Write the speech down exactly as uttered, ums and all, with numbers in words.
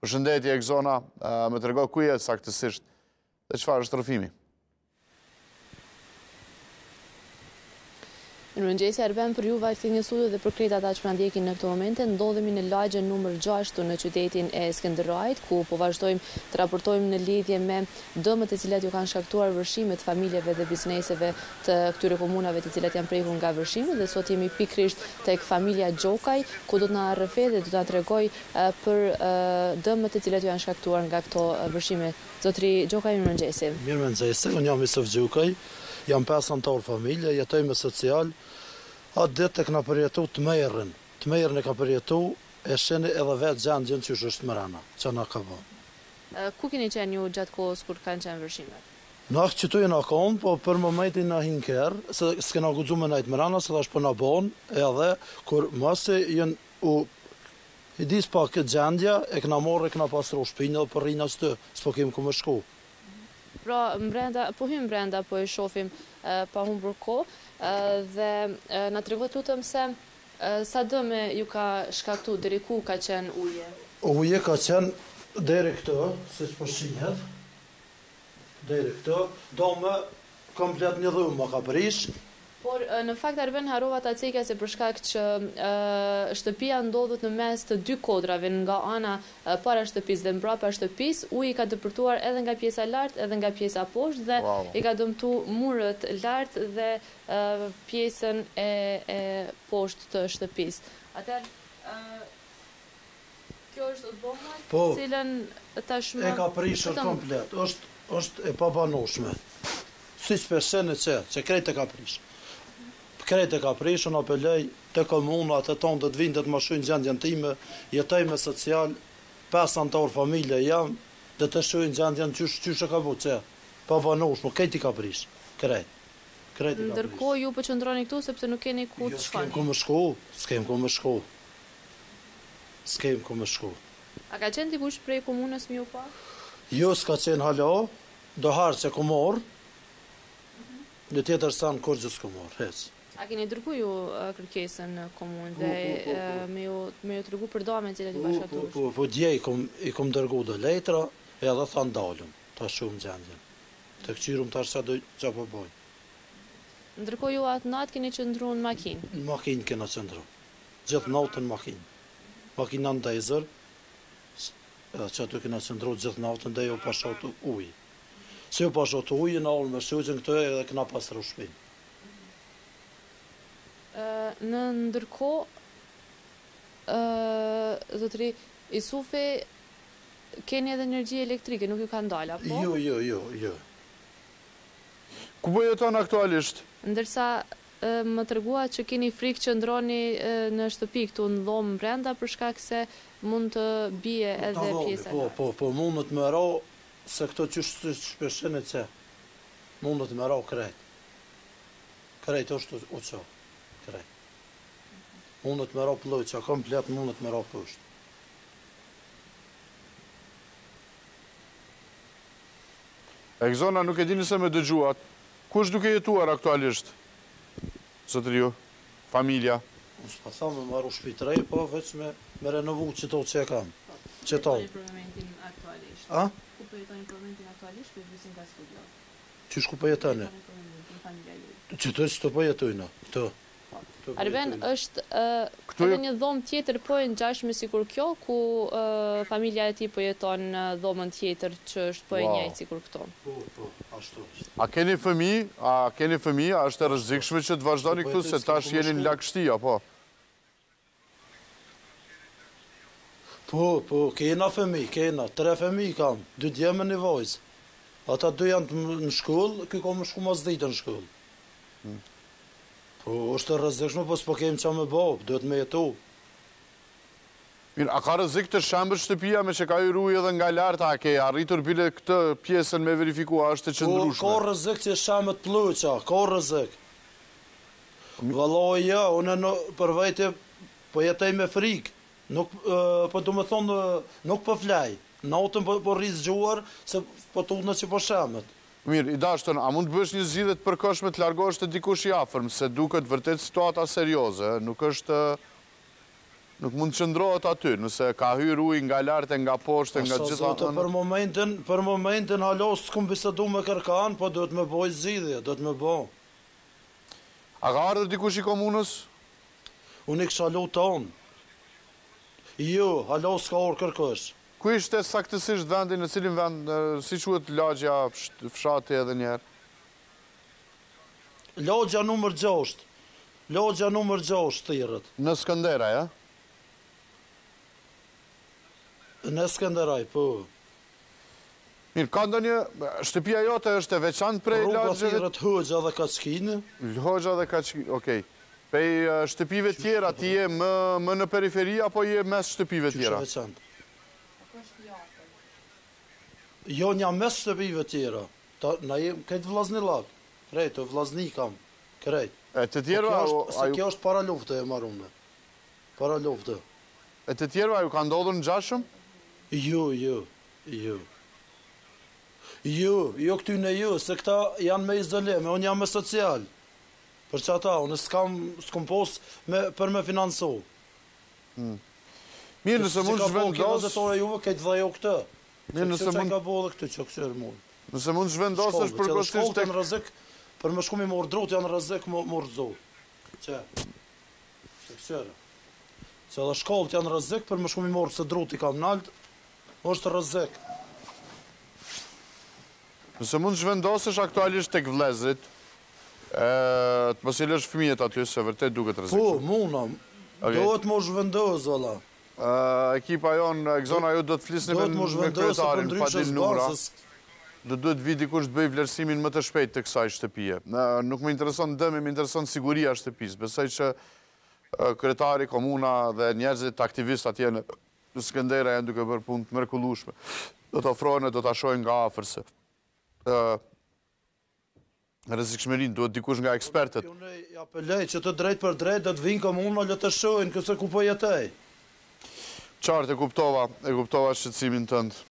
Përshëndetje, Egzona, më të rego ku jetë saktësisht dhe çfarë është rrëfimi? Në mëngjesi Arben për ju vajtë një studio dhe për krejt ata që prandjekin në këto momente, ndodhemi në lagjen numër gjashtë në qytetin e Skënderajit, ku po vazhdojmë të raportojmë në lidhje me dëmët e cilat ju kanë shkaktuar vërshimet familjeve dhe bizneseve të këtyre komunave të cilat janë prekur nga vërshimet, dhe sot jemi pikrisht tek familja Gjokaj, ku do të na rrëfej dhe do të na tregoj për dëmët e cilat ju janë shkaktuar nga këto vërshime. Zotri Gjokaj, mirë mëngjesi. Mirë mëngjesi, unë jam Isuf Gjokaj, jam pesë antar familje, jetojmë social. Atë ditë e këna përjetu të mejrën, të mejrën e ka përjetu e sheni edhe vetë gjendjen që është mërana, që na ka bo. Ku keni qenë ju gjatë kohës kur kanë qenë vërshimet? Në që tu jena konë, po për momentin në hinë kërë, se s'kena gudzu me najtë mërana, se dhe është për në bonë, edhe kur mëse jenë u i disë pa këtë gjendja, e këna morë e këna pasru shpinë dhe për rinë asë të, s'po kemë ku më shku. Pra, mbrenda, po hymë mbrenda, po i shofim pa humbur kohë, dhe na tregot lutëm se sa dëme ju ka shkaktu, deri ku ka qenë uje? Uje ka qenë deri këto, se s'po shihet, deri këto, do me komplet një dhumë më ka prish. Por në fakt Arben harova ta cekja se për shkak që shtëpia ndodhet në mes të dy kodrave, nga ana para shtëpisë dhe mbrapa shtëpisë, uji ka dëpërtuar edhe nga pjesa lart edhe nga pjesa poshtë dhe wow. I ka dëmtu murët lart dhe pjesën e, e poshtë të shtëpisë. Atëherë kjo është dhoma po, cilën tashmë e ka prishur komplet, është është e pabanueshme. Siç pesën e çe, që krejt e ka prishur. Krejt e ka prishën, apelej të komuna, të tonë të të vinë të të më shujnë gjendjen time, jetoj me social, pesë antar familje jam, dhe të shujnë gjendjen qysh, qysh e ka bu, që pa banush, më krejt i ka prishë, krejt. Krejt i ka prishë. Ndërkohë ju po qëndroni këtu, sepse nuk keni ku të shfani. S'kem ku më shku, s'kem ku më shku. S'kem ku më shku. A ka qenë dikush prej komunës mi u pa? Jo, s'ka qenë halo, do harë që ku morë, në tjetër sanë kur gjë s'ku morë, hecë. A keni dërgu ju kërkesën në komunë dhe me ju të rëgu për dame cilat i bashkatush? Po, po, dje i kom dërgu dhe letra, edhe thanë dalëm, ta shumë gjendjen. Të këqyrum të arsa dojë që po bojnë. Ndërko ju atë natë keni qëndru në makinë? Në makinë kena qëndru. Gjithë natën në makinë. Makina në dejzër, që aty kena qëndru gjithë natën dhe ju pashotu ujë. Se ju pashotu ujë, në alë me shujgjën këtë edhe kena pasru shpinë. Në ndërko, zotëri Isufi, keni edhe energji elektrike, nuk ju ka ndala, po? Jo, jo, jo, jo. Ku po jeton aktualisht? Ndërsa më tregua që keni frikë që ndroni në shtëpi këtu në dhomë brenda për shkak se mund të bie edhe pjesa. Po, po, po, mund të më ra, se këto që shpeshen e që, mund të më ra krejt. Krejt është u që. Krejt. Mundët me ra plëqa, komplet mundët me ra pësht. Egzona, nuk e dini se me dëgjuat. Kush duke jetuar aktualisht? Zotëri ju, familja? Unë s'pa tha me maru shpitrej, po veç me, me renovu qëto që e kam. Qëto. Ku po jetoni për momentin aktualisht? A? Ku po jetoni për momentin aktualisht për visin ka studio? Qysh ku po jetoni? Qëto që të po jetojnë, të. Arben është edhe një dhomë tjetër po e ngjashme sikur kjo, ku familja e tij po jeton në dhomën tjetër që është po e njëjtë sikur këto. Po, po, ashtu është. A keni fëmijë? A keni fëmijë? A është e rrezikshme që të vazhdoni këtu se tash jeni në lagështi apo? Po, po, kena fëmijë, kena, tre fëmijë kam, dy djemë një vajzë. Ata dy janë në shkollë, ky ka më shku mas ditën në shkollë. Po, është të rrezikshme, po s'po kemë qa me babë, duhet me jetu. Mirë, a ka rrezik të shambët shtëpia me që ka i ruj edhe nga lartë, a ke arritur bile këtë pjesën me verifikua, është të qëndrushme? Po, ka rrezik që shambët plëqa, ka rrezik. Vallai, ja, unë në përvejtje, po jetoj me frikë, nuk, po du me thonë, nuk po flaj, natën po, po rrisë gjuar, se po të unë që po shambët. Mirë, i dashtën, a mund të bësh një zgjidhje të përkohshme të largohesh te dikush i afërm, se duket vërtet situata serioze, nuk është Nuk mund të qëndrohet aty, nëse ka hyrë ujë nga lartë, nga poshtë, nga Sa gjitha zote, për momentin, për momentin halo s'kum bisedu me kërkan, po duhet me boj zgjidhje, duhet me bo. A ka ardhur dikush i komunës? Unë i kësha lu tonë. Jo, halo s'ka orë kërkosh. Ku ishte saktësisht vendi, në cilin vend, e, si quhet lagja, psht- fshati edhe njerë? Logja numër gjasht. Logja numër gjasht thirrët. Në Skënderaj, ja? Në Skënderaj, po. Mirë, ka ndonjë, shtëpia jote është e veçantë prej Rruga lagjeve? thirrët Hoxha dhe Kaçkini. Hoxha dhe ka që... Okej. Pej e, shtëpive tjera, ti je më, më në periferi, apo je mes shtëpive tjera? Qyshe veçantë. Jo, nja mes shtëpive tjera. Ta, na jem këtë vlazni lak. Krejt, të vlazni kam. Krejt. E të Po tjerva, kjo o- është, se aju- kjo është para lufte e marrune. Para lufte. e të tjerva ju ka ndodhur në gjashëm? Jo, jo, jo. Jo, jo këty në jo, se këta janë me izoleme, unë jam me social. Për që ata, unë s'kam, s'kom pos me, për me financu. Mirë, nëse mund Që ka po kjo zhvendos, gazetore juve, këtë dhe jo këtë. Mirë, nëse Që që mund- ka bo dhe këtë që këshirë mund. nëse mund zhvendosësh Shkollët, që edhe përkohësisht shkollët tek janë rrezik, për më shku mi më urdrut janë rrezik më më urdhzu. Që? Që këshirë. Që edhe shkollët janë rrezik, për më shku mi më urdhë se drut i kam nalt, është rrezik. Nëse mund zhvendosësh aktualisht tek vlezrit, e, të mos i lësh fëmijët aty, se vërtet duket Po, rrezikshëm. muna, Okej. dohet më zhvendos, valla. Ë, ekipa jonë, Egzona, ju do të flisni me, Dohet më me zhvendos, se për kryetarin ndryshe Fadil Numra. s'basës. Do duhet vi dikush të bëj vlerësimin më të shpejt të kësaj shtëpie. Në- Nuk më intereson dëmi, më intereson siguria e shtëpisë. Besoj që e, kryetari, komuna dhe njerëzit aktivistë atje në në Skënderaj janë duke bërë punë të mrekullueshme. Do të ofrohen e do ta shohin nga afër se ë rrezikshmërinë duhet dikush nga ekspertët. Unë i apelej që të drejt për drejt do të vinë komuna le të shohin këse ku po jetej. Qartë, e kuptova, e kuptova shqetësimin tënd.